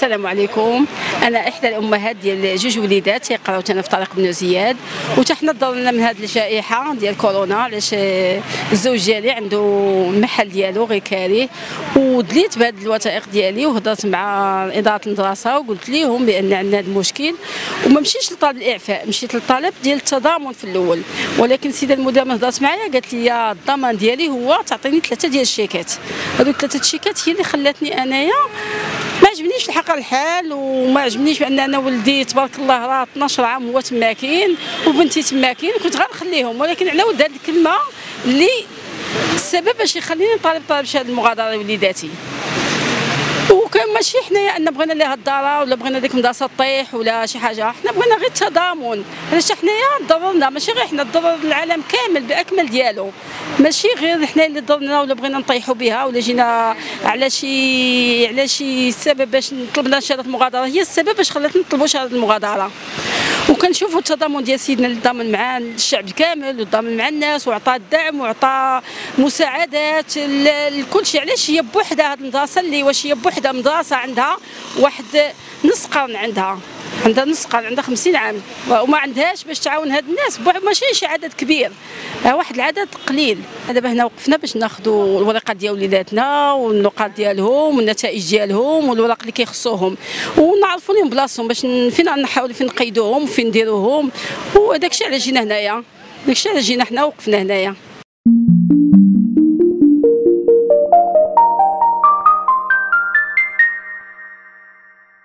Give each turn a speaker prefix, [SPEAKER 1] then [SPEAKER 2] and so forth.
[SPEAKER 1] السلام عليكم. انا احدى الامهات ديال جوج وليدات تيقراو تانا في طريق بن زياد، وحنا ضرنا من هذه الجائحه ديال كورونا علاش الزوج ديالي عنده المحل ديالو غير كاريه، ودليت بهذه الوثائق ديالي وهضرت مع اداره المدرسه وقلت لهم بان عندنا هذا المشكل، وما مشيتش لطالب الاعفاء، مشيت للطلب ديال التضامن في الاول. ولكن السيده المديره من هضرت معايا قالت لي الضمان ديالي هو تعطيني 3 ديال الشيكات. هذوك 3 الشيكات هي اللي خلاتني انايا ما عجبنيش الحق الحال، وما عجبنيش بان انا ولدي تبارك الله راه 12 عام هو تماكين وبنتي تماكين، كنت غنخليهم، ولكن على ود هذه الكلمه اللي السبب باش يخليني طالب شهاده المغادره لوليداتي. وكان ماشي حنايا ان بغينا لها الضرر ولا بغينا ديك المدرسه طيح ولا شي حاجه، حنا بغينا غير التضامن، علاش حنايا ضررنا، ماشي غير حنا، ضرر العالم كامل باكمل ديالو، ماشي غير حنا اللي ضرنا ولا بغينا نطيحوا بها ولا جينا على شي سبب باش طلبنا شهاده المغادره. هي السبب باش خلاتنا نطلبوا شهاده المغادره. وكنشوفوا التضامن ديال سيدنا اللي ضامن مع الشعب كامل وضامن مع الناس وعطى الدعم وعطى مساعدات لكل شيء. علاش هي بوحدها هذه المدرسه اللي واش هي بوحدها مدرسه عندها واحد نص قرن، عندها نص قرن، عندها 50 عام وما عندهاش باش تعاون هاد الناس، ماشي شي عدد كبير، واحد العدد قليل. دابا هنا وقفنا باش ناخذوا الورقات ديال وليداتنا والنقاط ديالهم والنتائج ديالهم والوراق اللي كيخصوهم، ونعرفوا لهم بلاصتهم باش فين نحاولوا فين نقيدوهم وفين نديروهم، وهذاك الشيء علاش جينا هنايا، داكشي علاش جينا حنا وقفنا هنايا.